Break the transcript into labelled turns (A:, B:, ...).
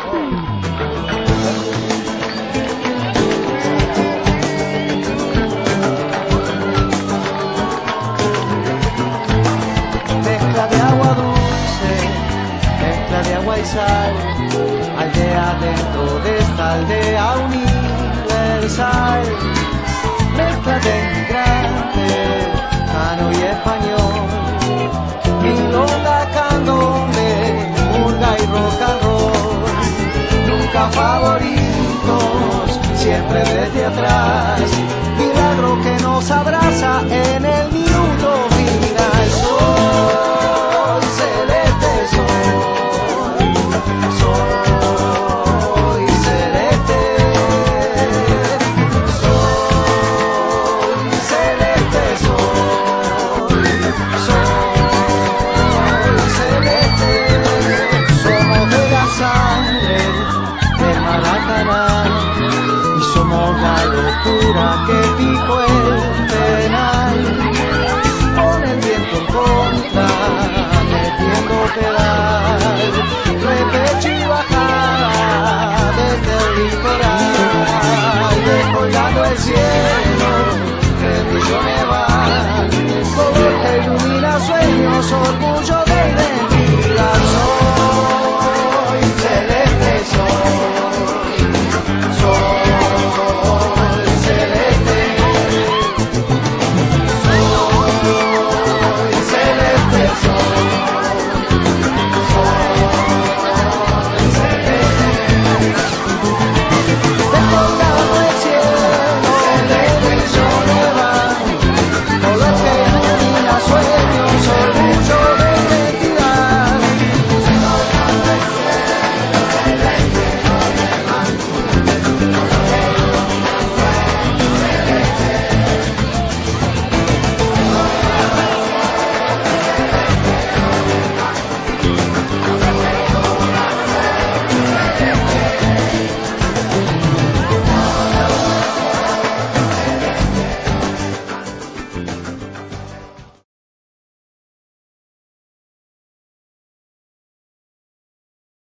A: Mezcla de agua dulce, mezcla de agua y sal, aldea dentro de esta aldea universal. Mezcla de inmigrantes, cano y español, milonga, candombe, murga y rock and roll. Nunca favoritos, siempre desde atrás, milagro que nos abraza en el minuto final. Soy celeste, soy celeste, soy celeste, soy celeste. Somos de la sangre de Maracaná y somos la locura que